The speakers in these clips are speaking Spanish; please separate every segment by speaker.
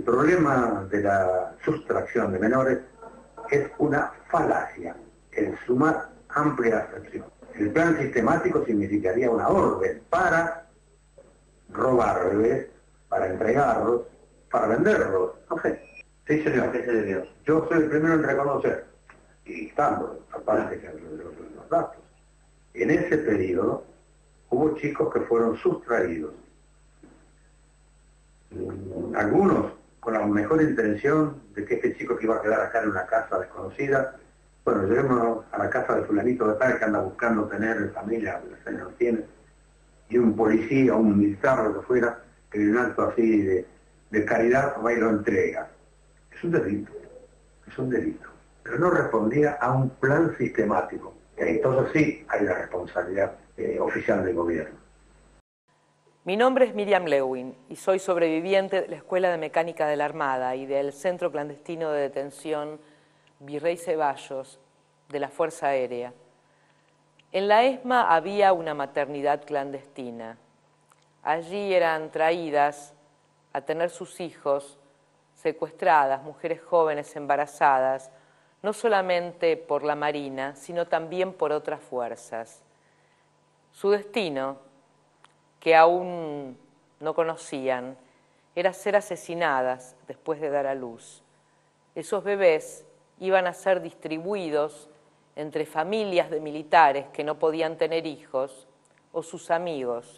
Speaker 1: problema de la sustracción de menores es una falacia, el sumar amplia acepción. El plan sistemático significaría una orden para robar bebés, para entregarlos, para venderlos, no sé. Sí, señor. Yo soy el primero en reconocer, y estando aparte de los datos. En ese periodo hubo chicos que fueron sustraídos. Algunos con la mejor intención de que este chico que iba a quedar acá en una casa desconocida, bueno, llevémonos a la casa de fulanito de tal que anda buscando tener familia, no lo tiene, y un policía, un militar, o lo que fuera, que en un acto así de caridad va y lo entrega. Es un delito, pero no respondía a un plan sistemático. Entonces sí hay la responsabilidad oficial del gobierno.
Speaker 2: Mi nombre es Miriam Lewin y soy sobreviviente de la Escuela de Mecánica de la Armada y del Centro Clandestino de Detención Virrey Ceballos de la Fuerza Aérea. En la ESMA había una maternidad clandestina. Allí eran traídas a tener sus hijos secuestradas, mujeres jóvenes embarazadas, no solamente por la Marina, sino también por otras fuerzas. Su destino, que aún no conocían, era ser asesinadas después de dar a luz. Esos bebés iban a ser distribuidos entre familias de militares que no podían tener hijos o sus amigos.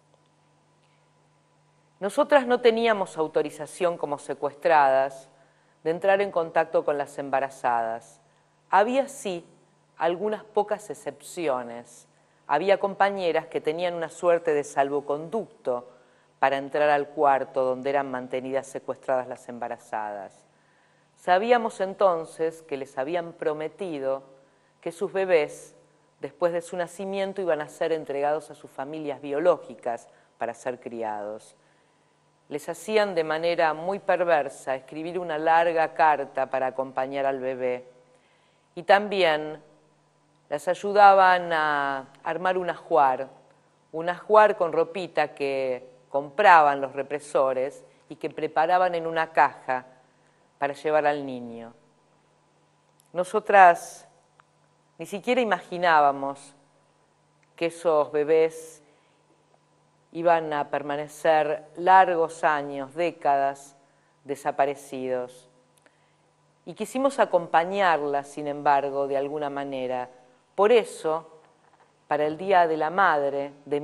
Speaker 2: Nosotras no teníamos autorización como secuestradas de entrar en contacto con las embarazadas. Había sí algunas pocas excepciones. Había compañeras que tenían una suerte de salvoconducto para entrar al cuarto donde eran mantenidas secuestradas las embarazadas. Sabíamos entonces que les habían prometido que sus bebés, después de su nacimiento, iban a ser entregados a sus familias biológicas para ser criados. Les hacían de manera muy perversa escribir una larga carta para acompañar al bebé y también las ayudaban a armar un ajuar con ropita que compraban los represores y que preparaban en una caja para llevar al niño. Nosotras ni siquiera imaginábamos que esos bebés iban a permanecer largos años, décadas, desaparecidos. Y quisimos acompañarlas, sin embargo, de alguna manera. Por eso, para el Día de la Madre de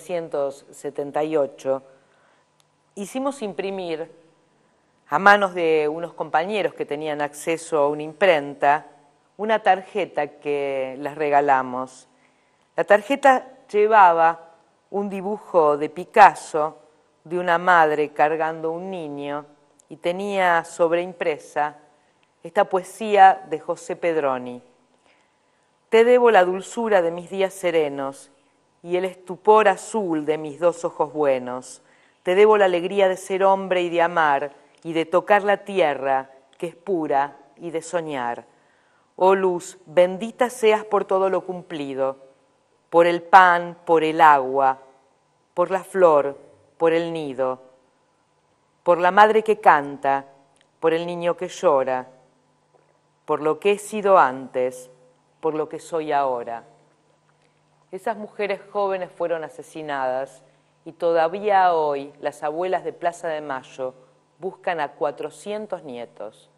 Speaker 2: 1978, hicimos imprimir a manos de unos compañeros que tenían acceso a una imprenta, una tarjeta que les regalamos. La tarjeta llevaba un dibujo de Picasso de una madre cargando un niño y tenía sobreimpresa esta poesía de José Pedroni. Te debo la dulzura de mis días serenos y el estupor azul de mis dos ojos buenos. Te debo la alegría de ser hombre y de amar y de tocar la tierra que es pura y de soñar. Oh luz, bendita seas por todo lo cumplido, por el pan, por el agua, por la flor, por el nido, por la madre que canta, por el niño que llora, por lo que he sido antes, por lo que soy ahora. Esas mujeres jóvenes fueron asesinadas y todavía hoy las abuelas de Plaza de Mayo buscan a 400 nietos.